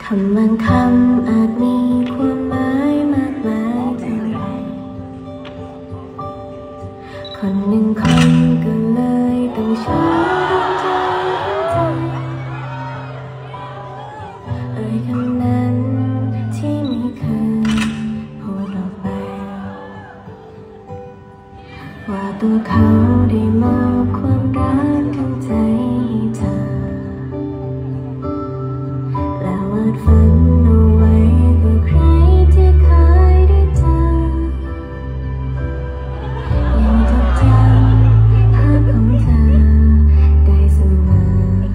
คำบางคำอาจมีความหมายมากมายเท่าไรคนหนึ่งคนก็เลยต้องใช้ดวงใจเอ่ยคำนั้นที่ไม่เคยพูดออกไปว่าตัวเขาได้มอบความรักทั้งใจให้เธอและวาดฝันเอาไว้ว่าใครที่เคยได้เจอยังจดจำภาพของเธอได้เสมอ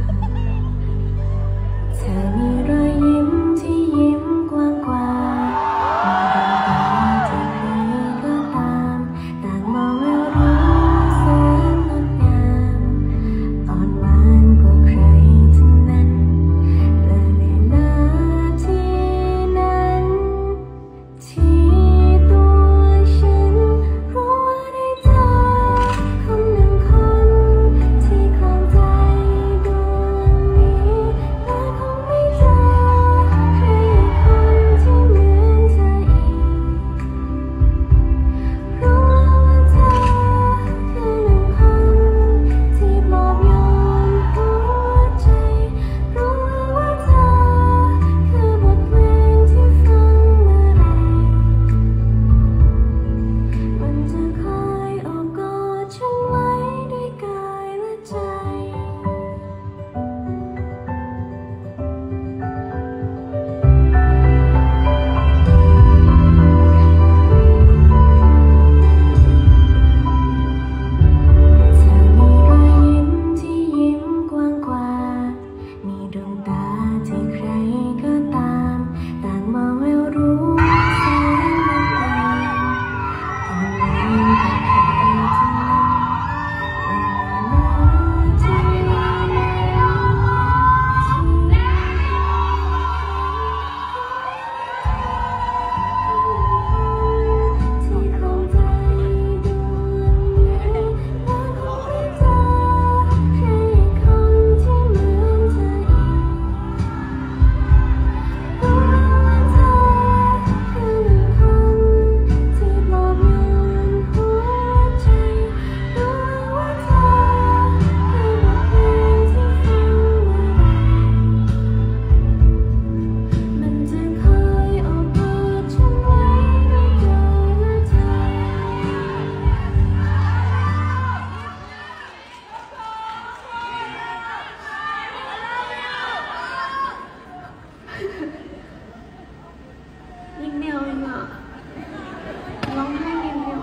เธอมีรอยยิ้มที่ยิ้มกว้างกว่ามีดวงตาที่ใครก็ตามต่างมองแล้วรู้แสนงดงามอ่อนหวานกว่าใครทั้งนั้นและในนาทีนั้นที่ตัวฉันรู้ว่าได้เจอคนหนึ่งคนที่ครองใจดวงนี้และคงไม่เจอใครอีกคนที่เหมือนเธออีกรู้ว่าเธอคือหนึ่งคนที่ปลอบโยนหัวใจรู้ว่าเธอคือบทเพลงที่ฟังเมื่อไรมันจะคอยโอบกอดฉันไว้ด้วยกายและใจเธอมีรอยยิ้มที่ยิ้มกว้างกว่ามีดวงตาที่ใครก็ตามต่างมองแล้วรู้แสนงดงามอ่อนหวานกว่าใครทั้งนั้นและนาทีที่ครองใจดวงนี้และคงไม่เจอใครอีกคนที่เหมือนเธออีกรู้ว่าเธอคือหนึ่งคนที่ปลอบโยนหัวใจรู้ว่าเธอคือบทเพลงที่ฟังเมื่อไรมันจะคอยโอบกอดฉันไว้ด้วยกายและใจนิดเดียวเองอะร้องไห้นิดเดียว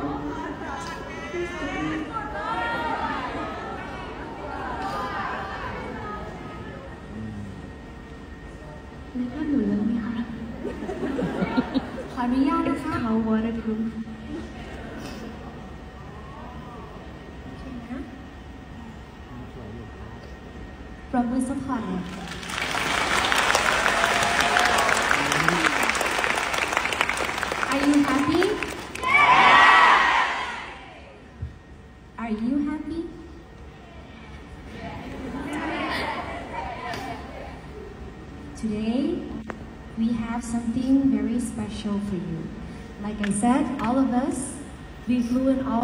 นึกว่าหนูเลิกไหมคะขออนุญาตนะคะเขาวอร์ดรูปรบมือสักครั้ง Are you happy? Are you happy? Today, we have something very special for you. Like I said, all of us, we flew in all